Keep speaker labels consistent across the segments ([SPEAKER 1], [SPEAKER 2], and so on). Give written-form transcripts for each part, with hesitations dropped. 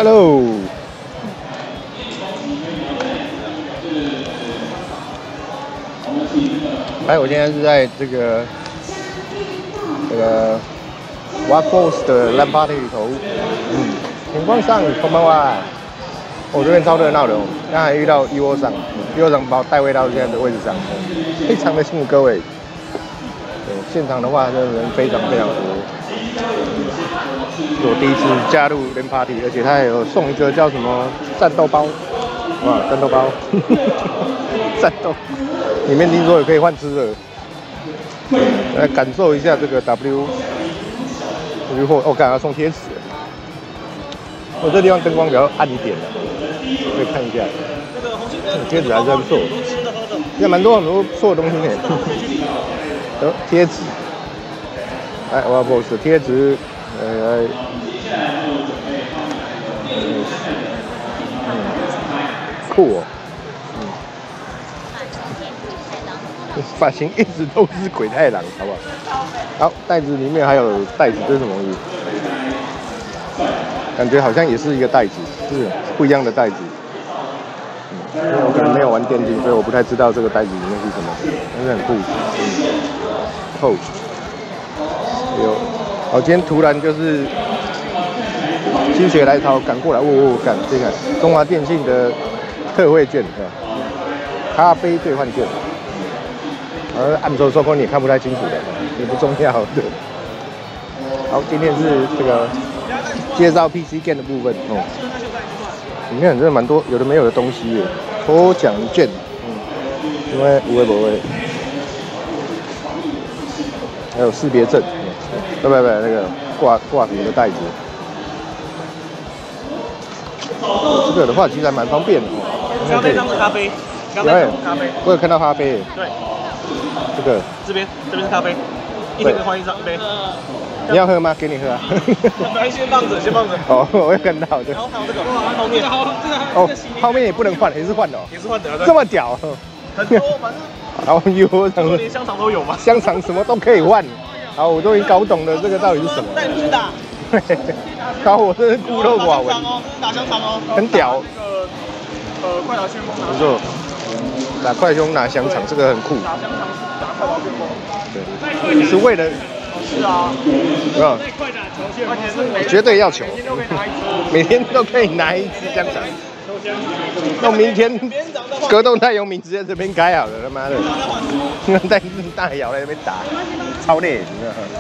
[SPEAKER 1] Hello。哎，我现在是在这个Waffles 的 LAN party 里头，情况上こんばんは。我这边超热闹的哦，刚才遇到一窝长把我带回到现在的位置上，非常的辛苦各位。对，现场的话，这人非常非常多。是我第一次加入 LAN party， 而且他还有送一个叫什么战斗包，哇，战斗包，战斗，里面听说也可以换吃的。来感受一下这个 W 货，我刚刚送贴纸。我这地方灯光比较暗一点的，可以看一下。贴纸还是不错，现在蛮多很多不错的东西呢。贴纸，哎，我不是贴纸，酷哦，发型一直都是鬼太郎，好不好？好，袋子里面还有袋子，这是什么东西？感觉好像也是一个袋子，是不一样的袋子。因为我可能没有玩电竞，所以我不太知道这个袋子里面是什么，但是很酷。厚，有，我今天突然就是心血来潮赶过来，赶这个中华电信的特惠券，咖啡兑换券。而暗戳戳你也看不太清楚的，也不重要的。好，今天是这个介绍 PC Game 的部分哦，里面真的蛮多有的没有的东西耶，抽奖券，因为无为不为，还有识别证，不，那个挂什么的袋子。这个的话其实还蛮方便的哦。
[SPEAKER 2] 刚才那是咖啡，刚才咖啡，
[SPEAKER 1] 我有看到咖啡。
[SPEAKER 2] 对。
[SPEAKER 1] 这个
[SPEAKER 2] 这边是咖啡，一天可以换一杯。
[SPEAKER 1] 你要喝吗？给你喝啊。
[SPEAKER 2] 先放着，先放着。
[SPEAKER 1] 哦，我有看到的。
[SPEAKER 2] 然后还有这个泡面，
[SPEAKER 1] 哦，泡面也不能换，也是换的哦。
[SPEAKER 2] 也是换的，
[SPEAKER 1] 这么屌。
[SPEAKER 2] 很多，反正。
[SPEAKER 1] 好有，
[SPEAKER 2] 连香肠都有嘛。
[SPEAKER 1] 香肠什么都可以换。好，我终于搞懂了这个到底是什么。
[SPEAKER 2] 带你去打。
[SPEAKER 1] 搞我真是孤陋寡闻。
[SPEAKER 2] 打香肠哦。
[SPEAKER 1] 很屌。
[SPEAKER 2] 快打旋风。
[SPEAKER 1] 不错。打快胸拿香肠，这个很酷。
[SPEAKER 2] 打香肠，打快打旋风。
[SPEAKER 1] 对，是为了。
[SPEAKER 2] 是啊。
[SPEAKER 1] 是吧？绝对要求。每天都可以拿一支香肠。那明天格斗太阳名直接这边开好了，他妈的，在大窑在那边打，超累，你知道吗？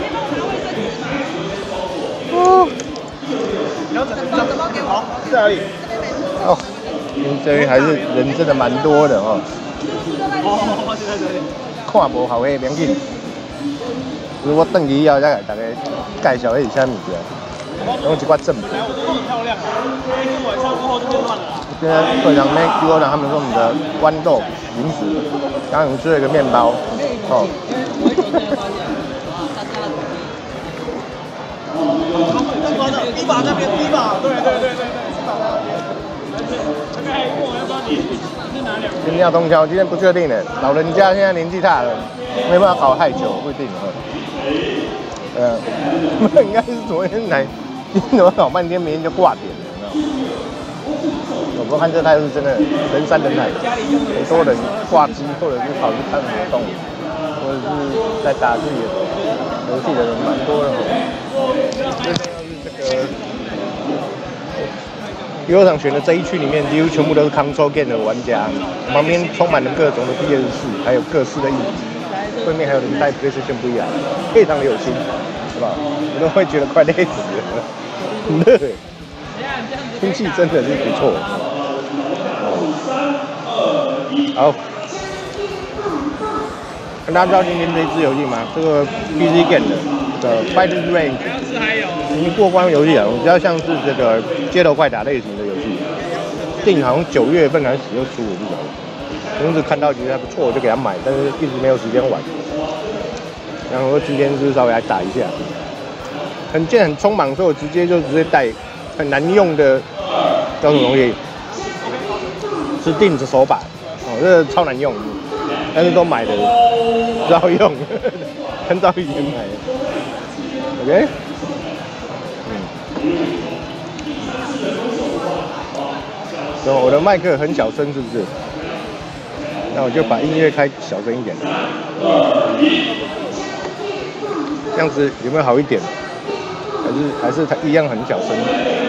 [SPEAKER 1] 哦。好，在哪里？哦，这边还是人真的蛮多的哦。哦，就在这里。看无好诶，免紧。如果等去以后再给大家介绍一下物件，用一挂赠品。我都很漂亮啊！今天晚上过后就变乱了。现在队长那给我讲，他们说我们的豌豆零食，刚刚我们吃了一个面包，哦。一把那边，一把，对。今天要通宵，今天不确定的，老人家现在年纪大了，没办法搞太久，不一定。应该是昨天来，今天怎么搞半天，明天就挂点了，有没有？我不看这态度真的人山人海，很多人挂机，或者是跑去看活动，或者是在打自己的游戏的人蛮多的。这个游乐场选的这一区里面，几乎全部都是 console game 的玩家，旁边充满了各种的 PS4，还有各式的硬体。对面还有人带 PlayStation VR，非常的有心，是吧？我都会觉得快累死了，很热，天气真的是不错。好，跟大家知道今天这一支游戏吗？这个 PC Game 的 Fighting Range， 已经过关游戏了，比较像是这个街头快打类型的游戏。电影好像9月份还是10月初，我不晓得。同时看到觉得还不错，我就给他买，但是一直没有时间玩。然后今天就是稍微来打一下，很贱很匆忙，所以我直接带很难用的叫什么东西，是定制手把，哦，这个超难用，但是都买的，不知道用，很早以前买的。OK， 什么？我的麦克很小声是不是？那我就把音乐开小声一点。这样子有没有好一点？还是它一样很小声？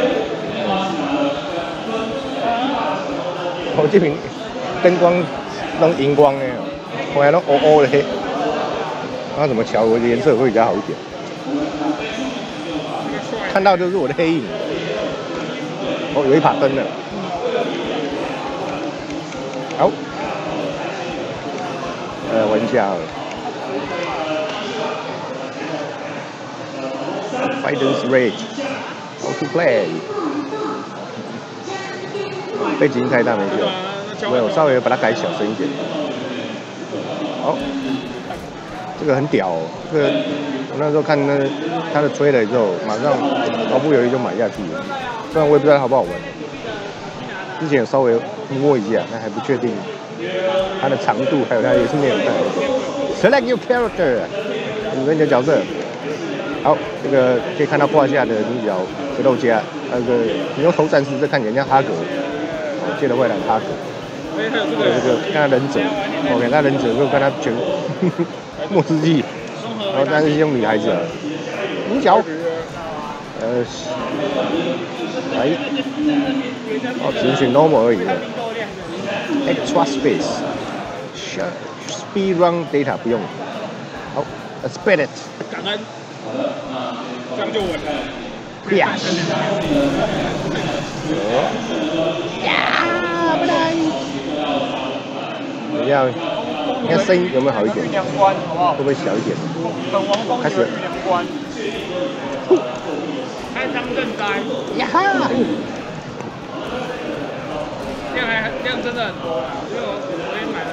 [SPEAKER 1] 我这边灯光弄荧光的，后来弄乌乌的黑，那怎么调我的颜色会比较好一点？看到就是我的黑影。哦，有一把灯了。好，玩一下好了。Fighters Rage How to play 背景音太大没事，没有，稍微把它改小声一点。好，这个很屌哦，这个我那时候看他的吹了之后，马上毫不犹豫就买下去了。虽然我也不知道好不好玩，之前有稍微摸一下，但还不确定它的长度，还有它也是没有带。Select your character， 选择你的角色。好，这个可以看到胯下的女角格斗家，那个你用头战士，这看起来像哈格，借了外来哈格。这个看他忍者，我看他忍者，又看他全墨汁记，然后但是用女孩子啊，女角，来，哦，只是选 normal 而已的 ，extra space，speed run data 不用，好 ，expect it。
[SPEAKER 2] 感恩，这样就稳了。
[SPEAKER 1] 呀！不来。怎么样？你看声音有没有好一点？
[SPEAKER 2] 运量关好不好？
[SPEAKER 1] 会不会小一点？
[SPEAKER 2] 本王风
[SPEAKER 1] 开始。
[SPEAKER 2] 运量关。开张赈灾。
[SPEAKER 1] 呀哈！
[SPEAKER 2] 量真的很多啦，因为我昨天买了。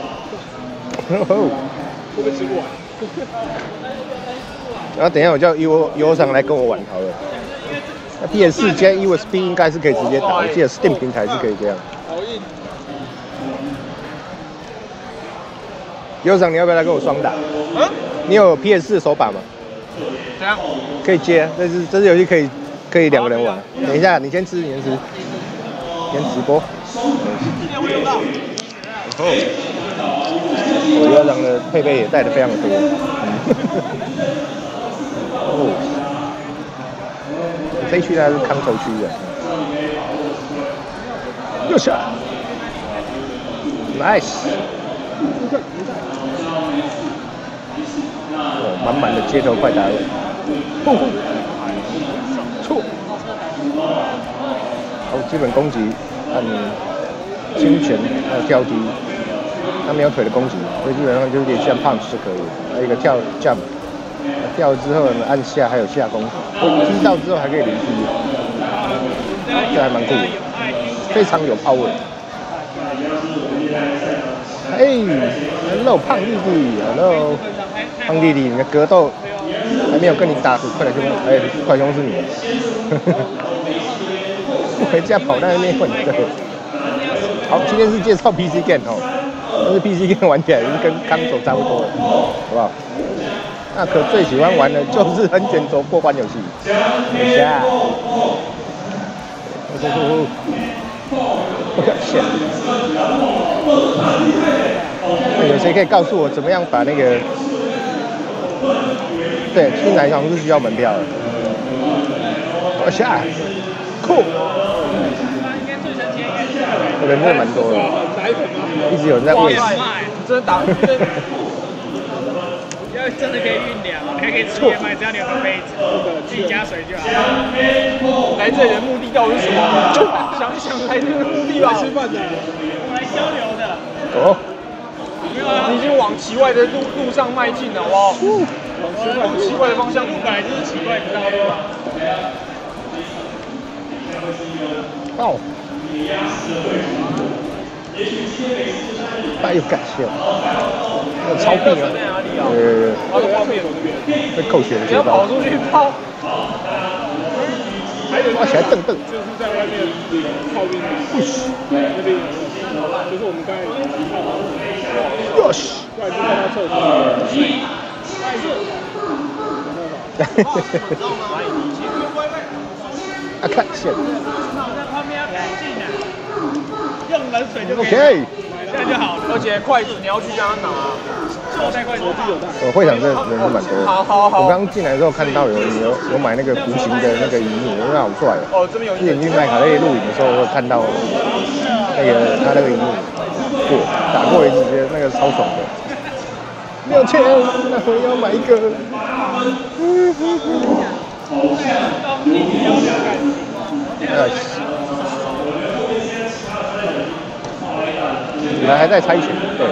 [SPEAKER 2] 会不会吃不完？
[SPEAKER 1] 然后等一下我叫优上来跟我玩好了。那 PS4 加 USB 应该是可以直接打，我记得 Steam 平台是可以这样。
[SPEAKER 2] 好硬。
[SPEAKER 1] 优上，你要不要来跟我双打？
[SPEAKER 2] 嗯？
[SPEAKER 1] 你有 PS4 手把吗？
[SPEAKER 2] 怎样？
[SPEAKER 1] 可以接，这支游戏可以两个人玩。等一下，你先吃，先直播。哦，我优上的配备也带的非常的多。哦，这一区它是康头区的。又下 ，nice。哦，满满的街头快打，呼呼，错。好，基本攻击按轻拳还有跳踢，他没有腿的攻击，所以基本上就有点像 punch 就可以了。还有一个跳 jump。掉了之后呢，按下还有下攻，踢到之后还可以连踢，这还蛮酷的，非常有 power。哎 ，hello 胖弟弟 ，hello 胖弟弟，你的格斗还没有跟你打快打凶，哎，快凶是你。回家跑到那边混对。好，今天是介绍 PC game 哦，但是 PC game 玩起来是跟刚手差不多，好不好？那可最喜欢玩的就是横卷轴过关游戏。等一下，那有谁可以告诉我怎么样把那个？对，进来好像是需要门票的。我下，酷。人真的蛮多的，一直有人在喂食。
[SPEAKER 2] 真的打。要真的可以运粮，还可以吃燕麦，只要你有个杯子，自己加水就好。来这里的目的到底是什么？想想来这个目的吧。吃饭的，我来交流的。
[SPEAKER 1] 哦。
[SPEAKER 2] 没有啊，你已经往奇怪的路上迈进了，好不好？往奇怪的方向，路本来就是奇怪，你知道吗？
[SPEAKER 1] 哦。太有感谢了，那超病啊！
[SPEAKER 2] 好有画面哦，这边。
[SPEAKER 1] 被扣血了，
[SPEAKER 2] 你要跑出去抛。
[SPEAKER 1] 挖起来蹬蹬。
[SPEAKER 2] 就是在外面靠边那边，就是我们刚才看到。
[SPEAKER 1] 哟西。
[SPEAKER 2] 过来就看到厕所。
[SPEAKER 1] 啊，看线。
[SPEAKER 2] 在旁边要赶进来。 用冷水就可以。
[SPEAKER 1] OK。
[SPEAKER 2] 这样就好了。而且筷子你要去让他拿，我带筷子。
[SPEAKER 1] 会场这人是蛮多的。好。我刚进来的时候看到有买那个弧形的那个荧幕，我觉得好帅哦。这边有。之前去麦卡类录影的时候，我有看到那个他那个荧幕打过一次，觉得那个超爽的。6000，那我要买一个。本来还在猜拳，对。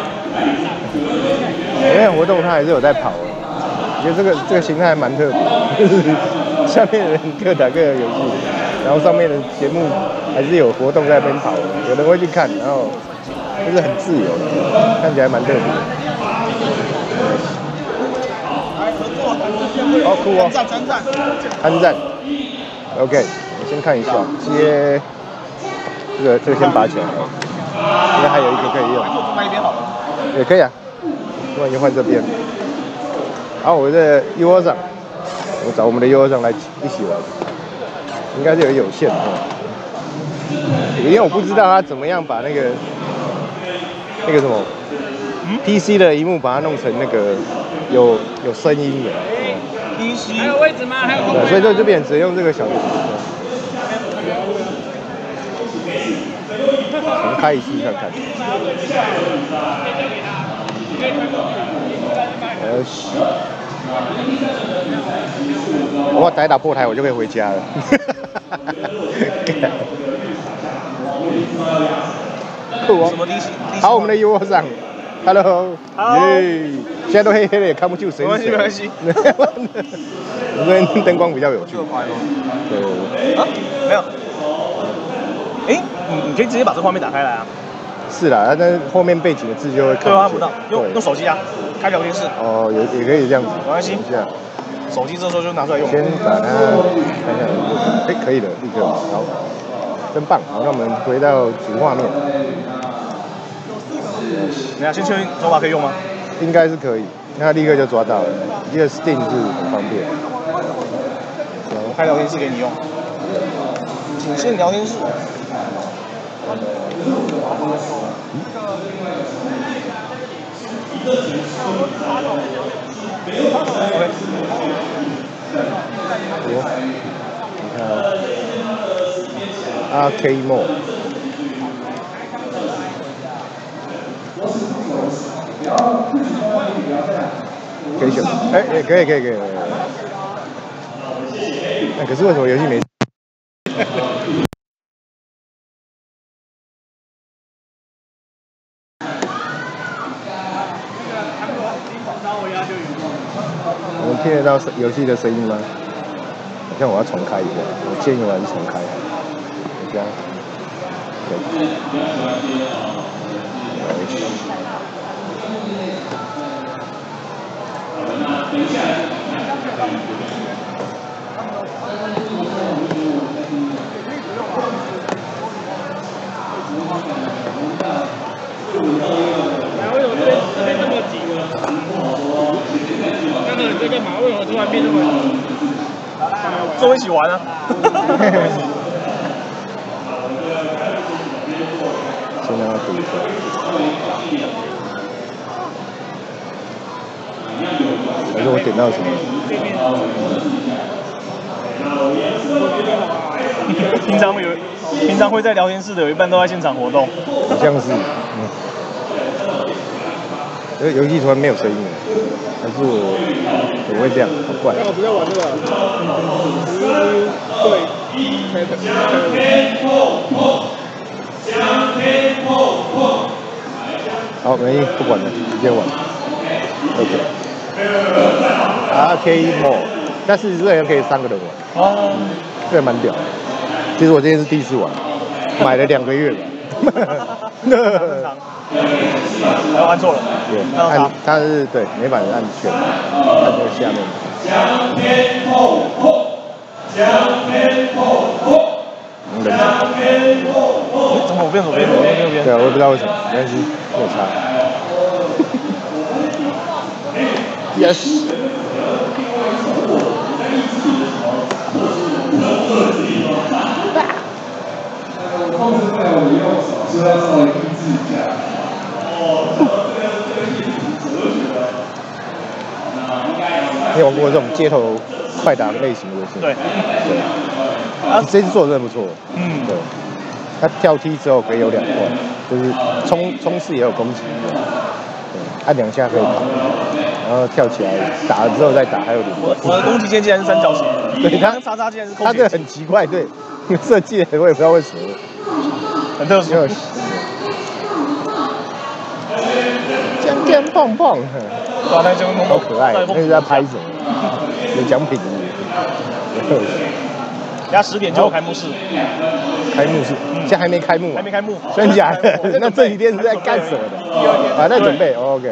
[SPEAKER 1] 那活动他还是有在跑的，我觉得这个形态还蛮特别，就是下面的人各打各的游戏，然后上面的节目还是有活动在那边跑的，有人会去看，然后就是很自由的，看起来蛮特别。好酷哦！参战 ，OK， 我先看一下，接这个先拔起来。应该还有一个可以用。换一边好了。也可以啊，不然就换这边。好，我的 U2 上，我找我们的 U2 上来一起玩，应该是有线的。因为我不知道他怎么样把那个什么PC 的萤幕把它弄成那个有声音的。PC 还有位置吗？还有空位？所以这边只用这个小的。我们开一次看看。我打破台，我就可以回家了。什么好，我们的 U 上 ，Hello， 耶，现在都黑黑的，也看不清谁是谁。没关系，没关系。我这边灯光比较有趣。对。啊，没有。哎，你可以直接把这画面打开来啊。是啦，但是后面背景的字就会看不到。用手机啊，开聊天室。哦，也可以这样子。没关系。手机这时候就拿出来用。先把它看一下。哎，可以了，立刻。好，真棒。好，那我们回到主画面。等下先确认头发可以用吗？应该是可以，那他立刻就抓到了。我记得 Steam 是很方便。我开聊天室给你用。主线聊天室。Arcade Mode， 可以选，哎，可以。哎，可是为什么游戏没？我们听得到游戏的声音吗？好像我要重开一下，我建议我还是重开。这样。为什么这边这么挤呢？刚刚你在干嘛？为什么突然变这么挤？坐我一起玩啊！先让他读一下。还是我点到什么？平常会在聊天室的，有一半都在现场活动。好像是，游戏突然没有声音了，还是我怎么会这样？好怪。我不要玩这个。好，没不管了，直接玩。OK。Arcade Mode， 但是这人可以3个人玩。哦。这个蛮屌。其实我今天是第一次玩，买了2个月了。我按错了。对，他是对没把人按选，按这个下面。怎么我变左边？对啊，我也不知道为什么，没关系，没有差。Yes。 你有玩过这种街头快打类型的游戏？
[SPEAKER 2] 对。
[SPEAKER 1] 你这次做的真的不错。
[SPEAKER 2] 嗯，
[SPEAKER 1] 对。他跳踢之后可以有2段，就是冲刺也有攻击。对，按2下可以跑，然后跳起来打了之后再打，还有2段。
[SPEAKER 2] 我的攻击键竟然是3角形。
[SPEAKER 1] 对，他
[SPEAKER 2] 叉叉竟然是空。
[SPEAKER 1] 他这个很奇怪，对，设计的我也不知道为什么。
[SPEAKER 2] 很特殊。
[SPEAKER 1] 江江胖胖。
[SPEAKER 2] 对啊，那江江
[SPEAKER 1] 好可爱，那是在拍什么？有奖品。 人家
[SPEAKER 2] 10点就有开幕式。
[SPEAKER 1] 开幕式，现在还没开幕。
[SPEAKER 2] 还没开幕。
[SPEAKER 1] 真假的？那这几天是在干什么的？啊，在准备。OK。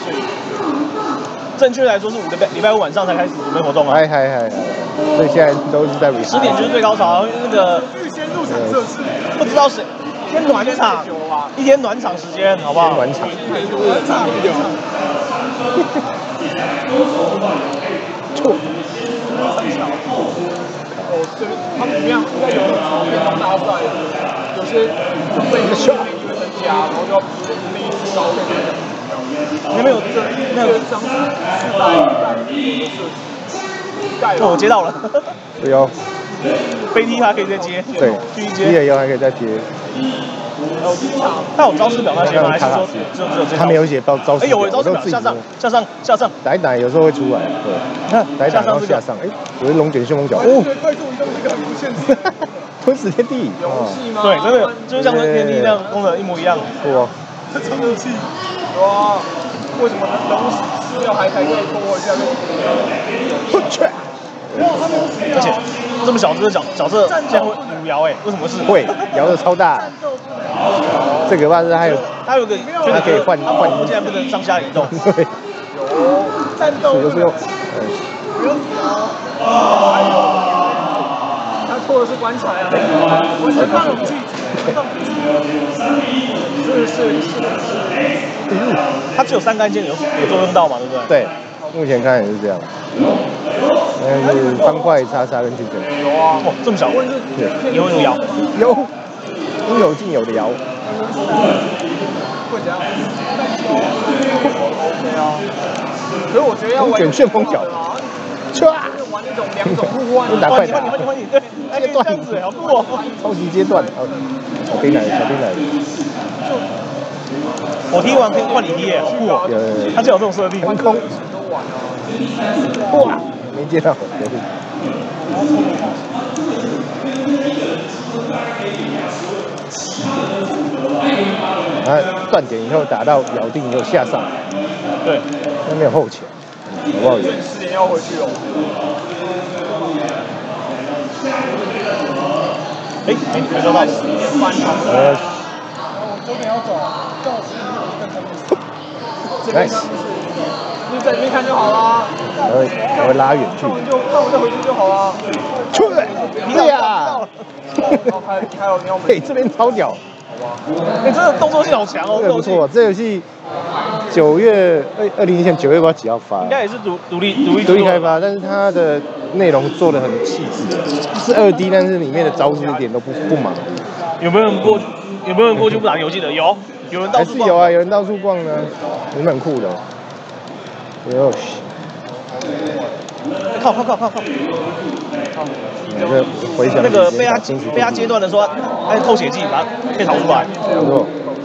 [SPEAKER 2] 正确来说是礼拜5晚上才开始准备活动啊。
[SPEAKER 1] 嗨，所以现在都是在
[SPEAKER 2] 10点就是最高潮，那个
[SPEAKER 3] 预先入场测试，
[SPEAKER 2] 不知道谁先暖场，1天暖场时间，好不好？
[SPEAKER 1] 暖场。错。
[SPEAKER 3] 这边他们怎么样？应该有变装大赛，有些准备的训练就会增加，然后就要第一次招练。
[SPEAKER 2] 你们有这那个
[SPEAKER 3] 张带
[SPEAKER 2] 我接到了。
[SPEAKER 1] 对哦。
[SPEAKER 2] 飞踢还可以再接。
[SPEAKER 1] 对。
[SPEAKER 2] 继续接。
[SPEAKER 1] 踢了以后还可以再接。
[SPEAKER 2] 他有招式表那些吗？还是说只有这？
[SPEAKER 1] 他没有写招式。
[SPEAKER 2] 哎，有招式表，下上。
[SPEAKER 1] 打一打有时候会出来。对。你看打一打然后下上，哎，有龙卷旋风脚。
[SPEAKER 3] 哦。快速移动是一个很不现实。
[SPEAKER 1] 吞噬天地。
[SPEAKER 3] 游戏吗？
[SPEAKER 2] 对，真的就是像天地那样功能一模一样。
[SPEAKER 1] 哇。
[SPEAKER 3] 这超游戏。哇！为什么人物死掉还可以拖回下面？
[SPEAKER 1] 不去。
[SPEAKER 2] 而且这么小只的角色竟然会5摇哎，为什么是？
[SPEAKER 1] 会摇的超大。这个吧是还有，
[SPEAKER 2] 它有个
[SPEAKER 1] 它可以换，
[SPEAKER 2] 竟然不能上下移动。
[SPEAKER 1] 对。
[SPEAKER 3] 有战斗。
[SPEAKER 1] 不用。
[SPEAKER 3] 不用摇。他错的是棺材啊！我是放武器。
[SPEAKER 2] 它只有3个按键有作用到嘛，对不对？
[SPEAKER 1] 对，目前看也是这样。但是方块、叉叉跟均衡。
[SPEAKER 3] 有啊。
[SPEAKER 2] 哦，这么小。
[SPEAKER 1] 对。
[SPEAKER 2] 有摇。
[SPEAKER 1] 有。应有尽有的摇。
[SPEAKER 3] 会怎样？OK 啊。可是我觉得要玩
[SPEAKER 1] 卷旋风脚。
[SPEAKER 3] 玩那种2种互换。
[SPEAKER 1] 快
[SPEAKER 2] 点，对，阶段这样子，好酷哦！
[SPEAKER 1] 超级阶段，小兵来了。
[SPEAKER 2] 我踢完可以换你踢耶，好酷哦！他就有这种设定。
[SPEAKER 1] 腾空。哇，没接到。断点以后打到咬定以后下上。
[SPEAKER 2] 对。
[SPEAKER 1] 那没有后前。好不好
[SPEAKER 3] ？10点要回去哦。
[SPEAKER 2] 哎，没收到。
[SPEAKER 3] 11点半场。我9点要走，叫我11点更上去。这边你在里面看就好啦。
[SPEAKER 1] 我会拉远去。
[SPEAKER 3] 看我再回去就好啦。
[SPEAKER 1] 出来！对呀。
[SPEAKER 3] 还有你要
[SPEAKER 1] 嘿，这边超屌。
[SPEAKER 2] 哎，这个动作性好强哦。
[SPEAKER 1] 这个不错，这游戏9月2017年9月不知道几号发。
[SPEAKER 2] 应该也是独立
[SPEAKER 1] 开发，但是它的内容做得很细致，是2D，但是里面的招式一点都不忙。
[SPEAKER 2] 有没有人过去不打游戏的？有人到处
[SPEAKER 1] 逛。还是有啊，有人到处逛呢，也蛮酷的。哟西。
[SPEAKER 2] 靠！
[SPEAKER 1] 回想
[SPEAKER 2] 那个被他阶段的时候，按扣血技把它可以逃出来。
[SPEAKER 1] 没错。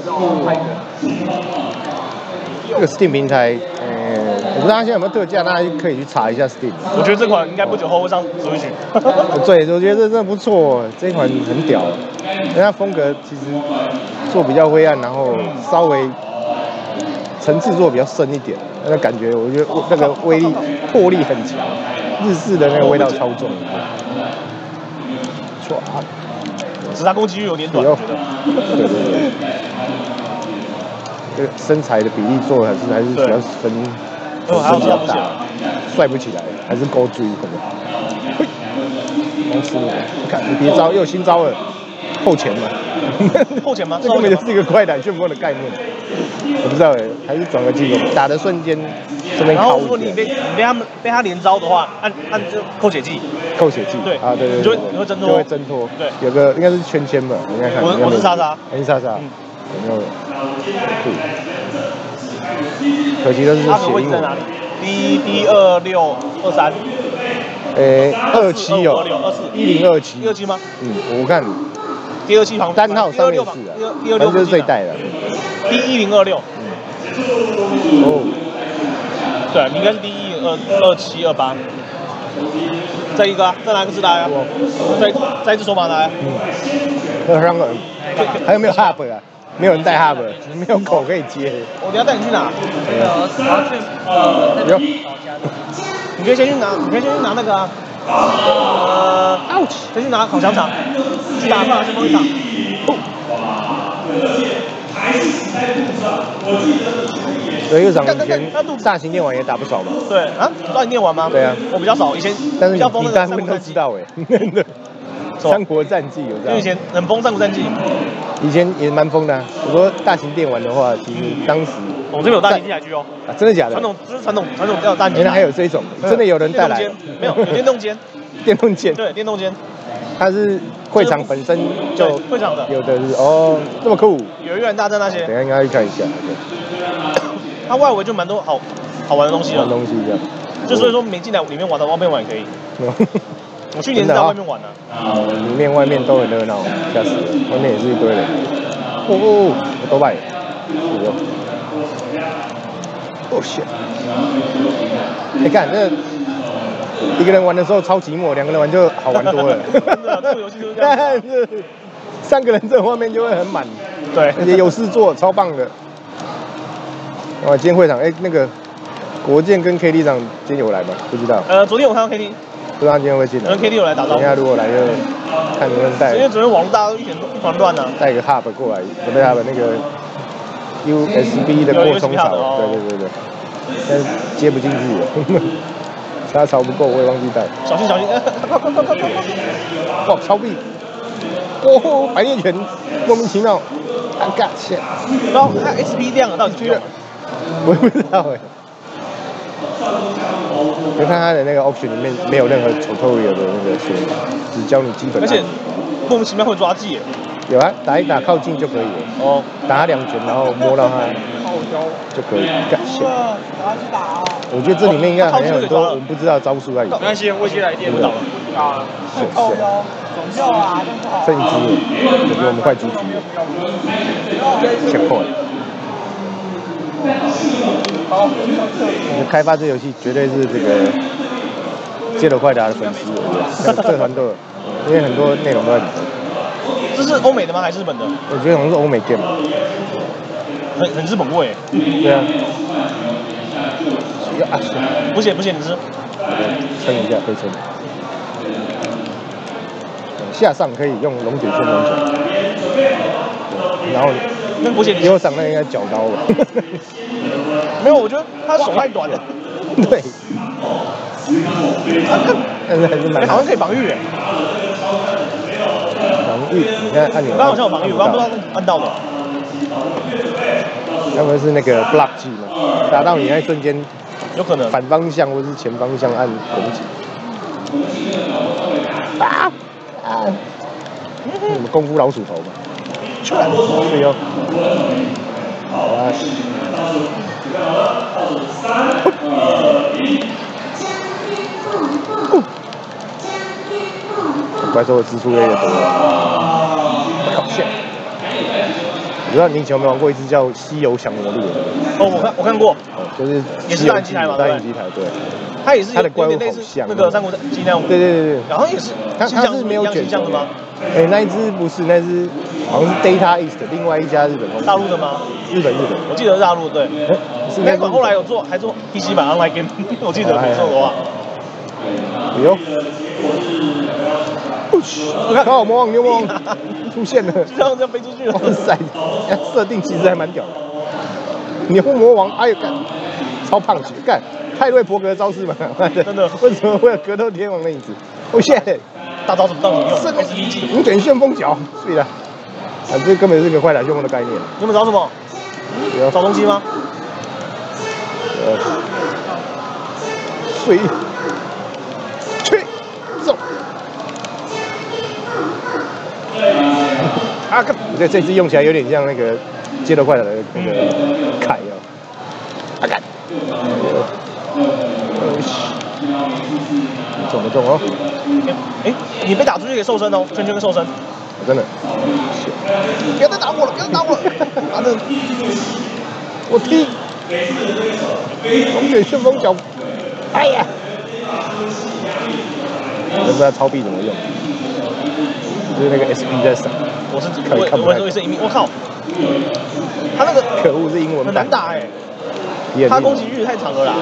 [SPEAKER 1] 这个 Steam 平台，我不知道它现在有没有特价，大家可以去查一下 Steam。
[SPEAKER 2] 我觉得这款应该不久后会上 Switch。
[SPEAKER 1] 对，我觉得这真的不错，这款很屌，因为它风格其实做比较灰暗，然后稍微层次做比较深一点，那个感觉我觉得那个威力魄力很强，日式的那个味道超重。唰，
[SPEAKER 2] 只是它攻击力有点短，我觉得。
[SPEAKER 1] 对。这个身材的比例做的还是比较分比较大，帅不起来，还是勾追可能。能吃吗？看你别招，又有新招了，后前嘛。
[SPEAKER 2] 后前吗？
[SPEAKER 1] 这根本就是一个快打旋风的概念。 我不知道哎，还是转个技能，打的瞬间这边。
[SPEAKER 4] 然后如果你被他连招的话，按就扣血技。
[SPEAKER 1] 扣血技。
[SPEAKER 4] 对
[SPEAKER 1] 啊，对对。
[SPEAKER 4] 你会挣脱。
[SPEAKER 1] 就会挣脱。
[SPEAKER 4] 对。
[SPEAKER 1] 有个应该是圈圈吧，你看看。
[SPEAKER 4] 我是莎莎。
[SPEAKER 1] 我是莎莎。有没有？可惜都是
[SPEAKER 4] 他的位置在哪里？D2623。
[SPEAKER 1] 27哦。1027。
[SPEAKER 4] 127吗？
[SPEAKER 1] 我看。
[SPEAKER 4] 第27旁
[SPEAKER 1] 单号上面是啊。126就是最带的。
[SPEAKER 4] D1026。
[SPEAKER 1] 哦。
[SPEAKER 4] 对，你应该是D2728。再一个啊，再拿一个字来啊！再一只手把来。
[SPEAKER 1] 还有3个人，还有没有 hub 啊？没有人带 hub， 没有口可以接。
[SPEAKER 4] 我等下带你去拿。我要去
[SPEAKER 1] 有。
[SPEAKER 4] 你可以先去拿那个啊。先去拿烤香肠，去打饭先锋一场。
[SPEAKER 1] 所以场以前大型电玩也打不少吧？
[SPEAKER 4] 对啊，大型电玩吗？
[SPEAKER 1] 对啊，
[SPEAKER 4] 我比较少，以前
[SPEAKER 1] 但是
[SPEAKER 4] 比较疯的
[SPEAKER 1] 大部分都知道哎。三国战记有这样。
[SPEAKER 4] 因为以前很疯三国战记。
[SPEAKER 1] 以前也蛮疯的。我说大型电玩的话，其实当时
[SPEAKER 4] 我这边有大型机台区哦。
[SPEAKER 1] 啊，真的假的？
[SPEAKER 4] 传统叫大型。
[SPEAKER 1] 原来还有这种，真的有人带来？
[SPEAKER 4] 没有，有电动间。
[SPEAKER 1] 电动间。
[SPEAKER 4] 对，电动间。
[SPEAKER 1] 它是会场本身就
[SPEAKER 4] 会场的，
[SPEAKER 1] 有的是哦，这么酷。
[SPEAKER 4] 有越南大战那些。
[SPEAKER 1] 等一下应该去看一下。
[SPEAKER 4] 它外围就蛮多好玩的东西了。
[SPEAKER 1] 玩东西这样。
[SPEAKER 4] 就所以说没进来里面玩的，外面玩也可以。我去年是在外面玩的。
[SPEAKER 1] 里面外面都很热闹，吓死了。外面也是一堆人。我都拜。哦shit！你看这一个人玩的时候超寂寞，2个人玩就好玩多了。
[SPEAKER 4] 真的，这个游戏就是这样。
[SPEAKER 1] 3个人这画面就会很满。
[SPEAKER 4] 对，
[SPEAKER 1] 而且有事做，超棒的。哇，今天会场那个国健跟 KT 长今天有来吗？不知道。
[SPEAKER 4] 昨天我看到 KT。
[SPEAKER 1] 不知道今天会进来。
[SPEAKER 4] 跟 KT 有来打招呼。
[SPEAKER 1] 等一下如果来就看能不能带。
[SPEAKER 4] 因为昨天网络大家都一团乱呢。
[SPEAKER 1] 带个 hub 过来，准备 hub 那个 USB 的扩充槽。对。但是接不进去了，插槽不够，我也忘记带。
[SPEAKER 4] 小心！
[SPEAKER 1] 哇，超臂！哦，白练拳，莫名其妙。God shit！
[SPEAKER 4] 然后它 XP 亮了到底怎么用？
[SPEAKER 1] 我也不知道哎。就看它的那个 option 里面没有任何 tutorial 的那个说法，只教你基本。
[SPEAKER 4] 而且莫名其妙会抓技。
[SPEAKER 1] 有啊，打一打靠近就可以了。哦。打他2拳，然后摸到他就可以。我觉得这里面应该还有很多我们不知道的招数在里面。
[SPEAKER 4] 没关系，我已经来电不倒了。
[SPEAKER 1] 靠腰，总要啊，剩一只了，我觉得我们快GG了。checkpoint。好，开发这游戏绝对是这个街头快打的粉丝，这个团队，因为很多内容都在里面。
[SPEAKER 4] 这是欧美的吗？还是日本的？
[SPEAKER 1] 我觉得好像是欧美 game。
[SPEAKER 4] 很日本味。
[SPEAKER 1] 对啊。
[SPEAKER 4] 不行，你吃。
[SPEAKER 1] 撑一下，可以撑。下上可以用龙卷旋风脚，然后右上那应该脚高吧？
[SPEAKER 4] 没有，我觉得他手太短了。
[SPEAKER 1] 对。但是还是蛮。
[SPEAKER 4] 好像可以防御。
[SPEAKER 1] 防御，你看按钮。
[SPEAKER 4] 刚刚好像有防御，我刚不知道按到的。
[SPEAKER 1] 要不是那个 block 技嘛，打到你那一瞬间，
[SPEAKER 4] 有可能
[SPEAKER 1] 反方向或是前方向按攻击。什么功夫老鼠头嘛？对哟。怪兽的支出越来越多了。靠线！不知道你以前有没有玩过一只叫《西游降魔录》的？
[SPEAKER 4] 哦，我看过。
[SPEAKER 1] 哦，就是
[SPEAKER 4] 也是大型机台嘛，
[SPEAKER 1] 大型机台对。
[SPEAKER 4] 它也是
[SPEAKER 1] 它的怪物好
[SPEAKER 4] 像那个三国机那样。
[SPEAKER 1] 对。
[SPEAKER 4] 然后也是，
[SPEAKER 1] 它是没有卷
[SPEAKER 4] 的吗？
[SPEAKER 1] 那一只不是，那只好像是 Data East 另外一家日本公司。
[SPEAKER 4] 大陆的吗？
[SPEAKER 1] 日本。
[SPEAKER 4] 我记得是大陆对。那款后来有做，还做 PC 版 Online Game， 我记得没错的话。
[SPEAKER 1] 有。靠！魔王牛魔王出现了，
[SPEAKER 4] 这样飞出去了。
[SPEAKER 1] 哇塞！设定其实还蛮屌的。牛魔王，哎呦干，超胖起，干泰瑞伯格的招式嘛，
[SPEAKER 4] 真的。
[SPEAKER 1] 为什么会有格斗天王的影子？哦谢，
[SPEAKER 4] 大招怎么到底用 ？SVG
[SPEAKER 1] 龙卷旋风脚，对的。这根本是个快打旋风的概念。
[SPEAKER 4] 你们找什么？ 找东西吗？
[SPEAKER 1] 水，去，走。啊，这次用起来有点像那个接得快的那个凯哦。啊干！中不中哦？
[SPEAKER 4] 哎，你被打出去可以瘦身哦，圈圈跟瘦身。
[SPEAKER 1] 真的。
[SPEAKER 4] 不要再打我了！不要再打我了！反正
[SPEAKER 1] 我踢。龙卷旋风脚。哎呀！我不知道超臂怎么用，就是那个 SP 在闪。
[SPEAKER 4] 我是英文，我靠！他那个
[SPEAKER 1] 可恶是英文版，
[SPEAKER 4] 很难打哎。他攻击率太长了啦。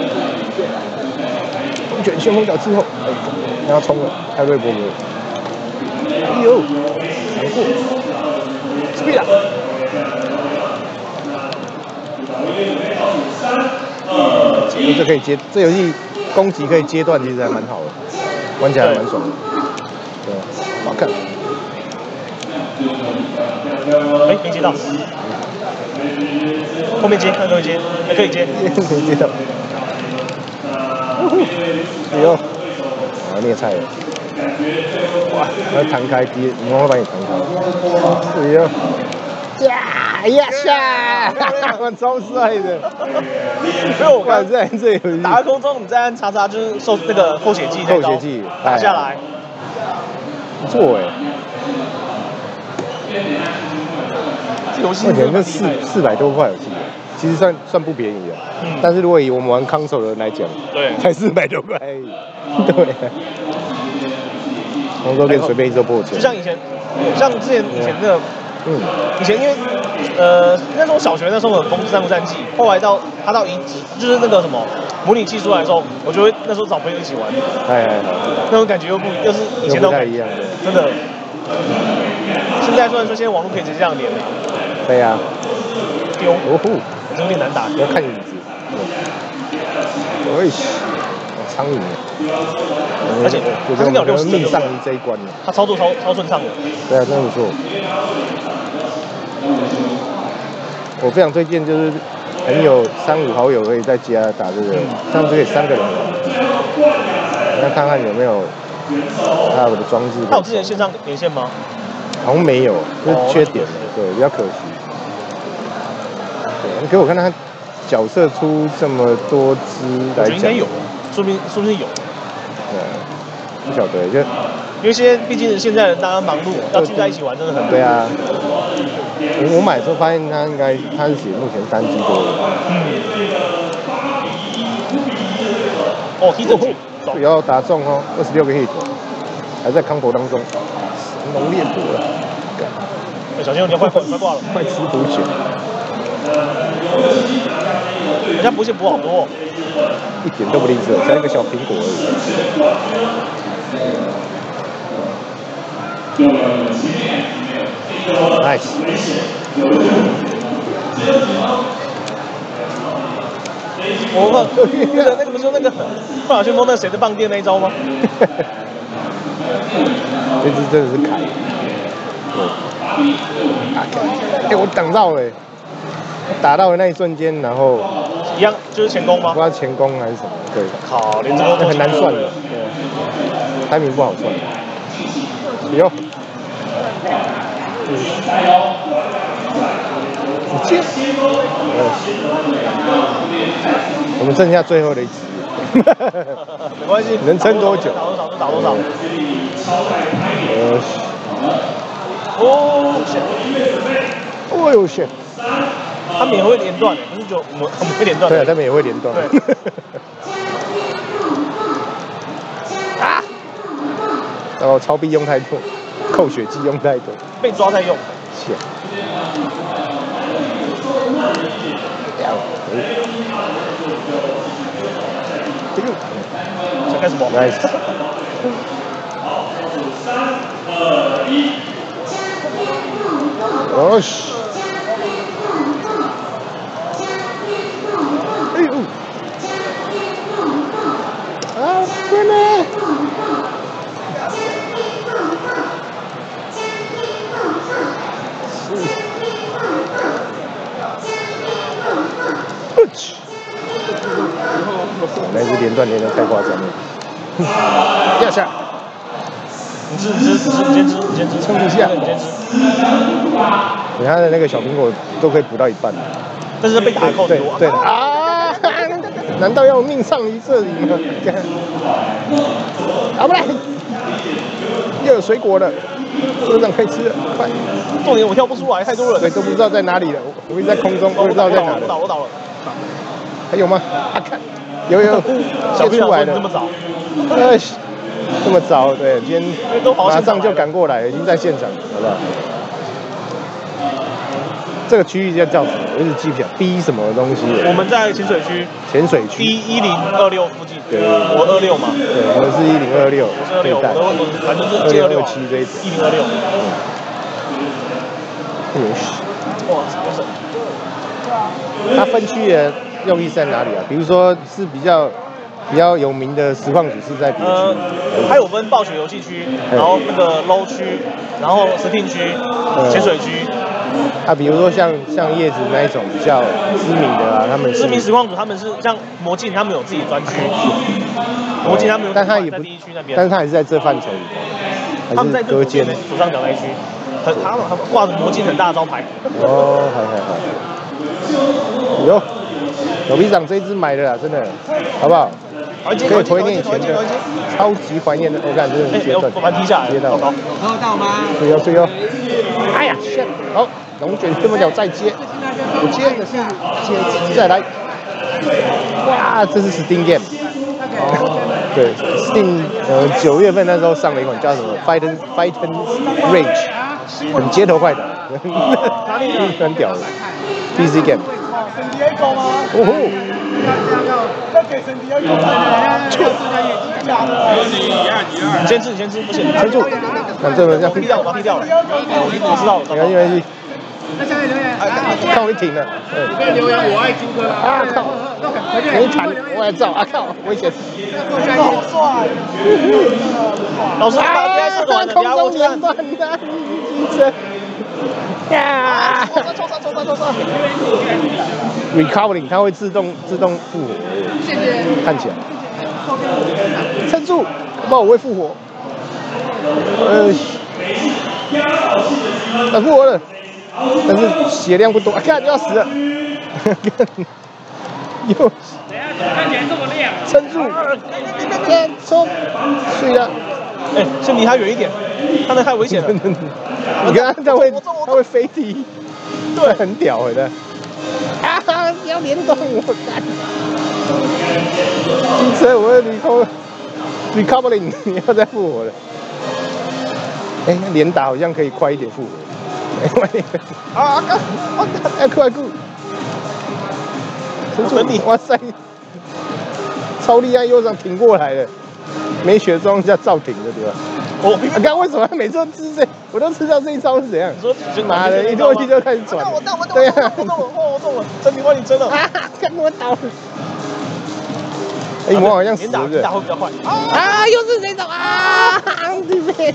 [SPEAKER 1] 龙卷旋风脚之后，他要冲了，艾瑞伯格。哎呦，闪过 ，speed 啊！这可以接，这游戏攻击可以阶段，其实还蛮好的，玩起来还蛮爽的。对，好看。
[SPEAKER 4] 哎，没接到。后面接，看后面接，还可以接，
[SPEAKER 1] 没接到。哎呦，啊，灭菜了！哇，要弹开，我会把你弹开。哎呦，呀下，我超帅的！
[SPEAKER 4] 因为我看
[SPEAKER 1] 在这游戏
[SPEAKER 4] 打在空中，你再按叉叉就是受那个扣血技，
[SPEAKER 1] 扣血技
[SPEAKER 4] 打下来，
[SPEAKER 1] 不错哎。
[SPEAKER 4] 这游戏
[SPEAKER 1] 而且那400多块，我记得，其实算不便宜的。但是如果以我们玩 console 的人来讲，
[SPEAKER 4] 对，
[SPEAKER 1] 才400多块而已。对。红州店随便一周破钱。
[SPEAKER 4] 就像以前那个，以前因为那时候小学那时候很疯《三国战记》，后来他到1级，就是那个什么模拟器出来的时候，我就会那时候找朋友一起玩。那种感觉又是以前那种
[SPEAKER 1] 不太一样的，
[SPEAKER 4] 真的。现在虽然说现在网络可以直接这样连了。
[SPEAKER 1] 对呀。
[SPEAKER 4] 丢。
[SPEAKER 1] 哦呼，
[SPEAKER 4] 有点难打，
[SPEAKER 1] 要看椅子。哎，苍蝇。
[SPEAKER 4] 而且他应该有60
[SPEAKER 1] 命上于这一关了。
[SPEAKER 4] 他操作超顺畅的。
[SPEAKER 1] 对啊，真的不错。我非常推荐，就是朋友3-5好友可以在家打这个，这样子可以3个人玩。那看看有没有他的装置。
[SPEAKER 4] 他有之前线上连线吗？
[SPEAKER 1] 好像没有，这是缺点，对，比较可惜。对，给我看他角色出这么多只来讲，
[SPEAKER 4] 应该有，说不定有。
[SPEAKER 1] 对，不晓得，就
[SPEAKER 4] 因为毕竟现在人大家忙碌，要聚在一起玩真的很难。
[SPEAKER 1] 对啊。我买的时候发现他是写目前3G 多的。
[SPEAKER 4] 哦 ，hit
[SPEAKER 1] 不要打中哦，26个 hit， 还在combo当中。浓烈过了，
[SPEAKER 4] 小心你要快挂了，
[SPEAKER 1] 快吃补血。
[SPEAKER 4] 人家补血补好多，
[SPEAKER 1] 一点都不吝啬，像一个小苹果而已。Nice。
[SPEAKER 4] 那个不是那个范晓萱封那谁的棒垫那一招吗？
[SPEAKER 1] 这只真的是凯，对，我挡到了，打到的那一瞬间，然后
[SPEAKER 4] 一样就是前攻吗？
[SPEAKER 1] 不知道前攻还是什么，对。
[SPEAKER 4] 靠，连这个
[SPEAKER 1] 很难算的，对，timing不好算。有，我们剩下最后的一只。
[SPEAKER 4] 没关系，
[SPEAKER 1] 能撑多久？
[SPEAKER 4] 打多少？
[SPEAKER 1] 哦呦 shit！
[SPEAKER 4] 他们也会连段，不是就我们会连段。
[SPEAKER 1] 对啊，他们也会连段。对。啊！然后超臂用太多，扣血技用太多，
[SPEAKER 4] 被抓在用。
[SPEAKER 1] 切。
[SPEAKER 4] 想干什么
[SPEAKER 1] ？Nice。哦嘘。哎呦！啊，快来！ 连段连的太夸张了。第二下，
[SPEAKER 4] 你先吃，
[SPEAKER 1] 撑一下，
[SPEAKER 4] 你先吃。
[SPEAKER 1] 他的那个小苹果都可以补到一半，
[SPEAKER 4] 但是被打扣很多。
[SPEAKER 1] 对啊，难道要命丧于这里吗？好不来，又有水果了，队长可以吃了，快！
[SPEAKER 4] 重点我跳不出来，太多人，
[SPEAKER 1] 对，都不知道在哪里了，我一直在空中，不知道在哪了。
[SPEAKER 4] 我倒了。
[SPEAKER 1] 还有吗？啊，看，有，
[SPEAKER 4] 小
[SPEAKER 1] 出来了，
[SPEAKER 4] 这么早？
[SPEAKER 1] 这么早，对，今天马上就赶过来，已经在现场，好不好？这个区域叫什么？我一直记不起来 ，B 什么东西？
[SPEAKER 4] 我们在潜水区。
[SPEAKER 1] 潜水区。
[SPEAKER 4] D1026附近。
[SPEAKER 1] 对，
[SPEAKER 4] 我26嘛。
[SPEAKER 1] 对，我们是1026。
[SPEAKER 4] 我是26，我反正是
[SPEAKER 1] 2627这一组。
[SPEAKER 4] 1026。哇，不是。
[SPEAKER 1] 它分区的用意在哪里啊？比如说是比较有名的实况组是在别区。
[SPEAKER 4] 它有分暴雪游戏区，然后那个 low 区，然后 Steam 区、潜水区。
[SPEAKER 1] 啊，比如说像叶子那一种比较知名的啊，他们
[SPEAKER 4] 知名实况组他们是像魔镜，他们有自己专区。魔镜他们有，
[SPEAKER 1] 但他也不
[SPEAKER 4] 在第一区那边，
[SPEAKER 1] 但是他还是在这范畴里头，
[SPEAKER 4] 他们在
[SPEAKER 1] 隔间
[SPEAKER 4] 左上角那一区，他们挂着魔镜很大的招牌。
[SPEAKER 1] 哦，好，有小皮长这一只买的啦，真的，好不好？可以回念以前的，超级怀念的，我感觉真的是接断，接到，
[SPEAKER 2] 到吗？
[SPEAKER 1] 对哦，哎呀，好，龙卷这么久再接，我接的是再来，哇，这是 Steam Game， 对 ，Steam 9月份那时候上了一款叫什么 Fighting Rage， 很街头快打，很屌的 PC Game。哦吼！
[SPEAKER 3] 要给神迪要有
[SPEAKER 4] 你先吃，不行，
[SPEAKER 1] 撑住，看这边要
[SPEAKER 4] 踢掉了，我知道了，
[SPEAKER 1] 没关系。
[SPEAKER 2] 那下面留言，
[SPEAKER 1] 看我一停了，
[SPEAKER 2] 里面留言我爱朱哥
[SPEAKER 1] 啊靠！没弹，我也照啊靠，危险！
[SPEAKER 3] 好帅！
[SPEAKER 4] 老师，把
[SPEAKER 1] 空中连段的，机车。呀！抽杀 ！Recovering， 它会自动复活，看起来。撑住，不然我会复活。复活了，但是血量不多，看要死了。又。
[SPEAKER 2] 看起来这么亮。
[SPEAKER 1] 撑住，冲，睡了。
[SPEAKER 4] 哎，先离他远一点，他那太危险了。
[SPEAKER 1] 你看他会飞踢，对，很屌的。啊！你要连动我干！机车，我要recovering， 你要再复活了。哎，连打好像可以快一点复活。啊！快！
[SPEAKER 4] 等你！
[SPEAKER 1] 哇塞，超厉害，右上挺过来了，没血装下照挺的对吧？我刚为什么每次都吃这？我都知道这一招是怎样。妈的，一过去就开始转。对呀，
[SPEAKER 4] 我中了，真你换你真了。
[SPEAKER 1] 看我倒了。哎，我好像死了。
[SPEAKER 4] 打会比较快。
[SPEAKER 1] 啊，又是这种啊！这边。